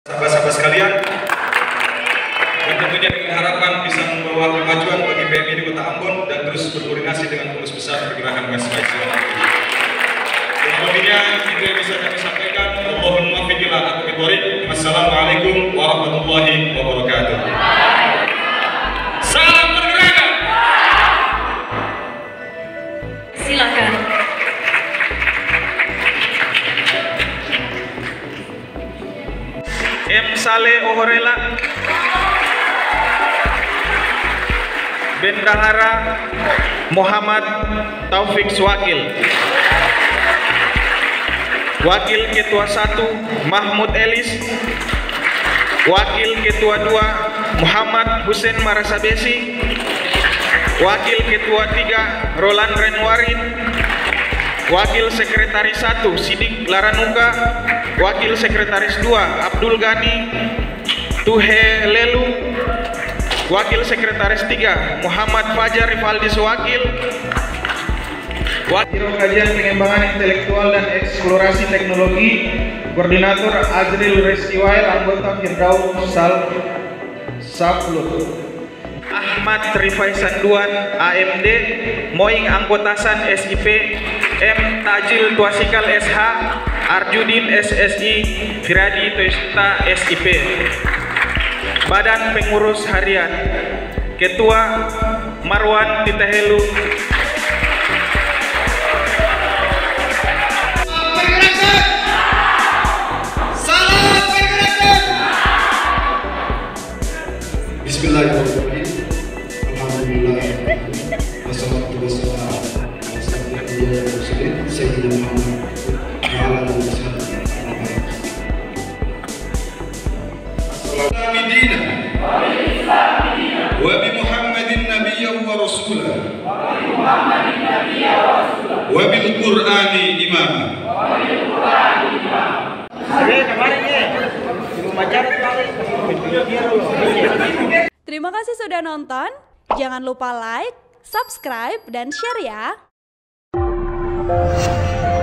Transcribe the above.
Sahabat-sahabat sekalian, dan tentunya dengan harapan bisa membawa kemajuan bagi PMI di Kota Ambon dan terus berkoordinasi dengan pengurus besar pergerakan mahasiswa. Dan lebihnya itu yang bisa kami sampaikan. Mohon maaf bila aku ketori. Wassalamualaikum warahmatullahi wabarakatuh. Salam pergerakan. Silakan. M. Saleh Ohorela, Bendahara Muhammad Taufik Swakil, Wakil Ketua 1 Mahmud Elis, Wakil Ketua 2 Muhammad Hussein Marasabesi, Wakil Ketua 3 Roland Renwarin, Wakil Sekretaris 1 Sidik Laranuka, Wakil Sekretaris 2 Abdul Ghani Tuhe Lelu, Wakil Sekretaris 3 Muhammad Fajar Rivaldi Wakil, Wakil Kajian Pengembangan Intelektual dan Eksplorasi Teknologi Koordinator Azril Restiwail, anggota Firdaus Saflut, Ahmad Rifai Sanduan AMD, Moing anggota San SIP, M. Tajil Tuasikal SH, Arjudin SSI, Firadi Toysuta SIP. Badan Pengurus Harian, Ketua Marwan Titahelu, Bismillahirrahmanirrahim. Alhamdulillah. Wassalatu wassalamu ala sayyidina Rasulillah Sayyidina Muhammad wa ala alihi wasallam. Assalamu dina wa bi Muhammadin nabiyyan wa rasulah wa bil Qur'ani imama. Terima kasih sudah nonton. Jangan lupa like, subscribe, dan share ya.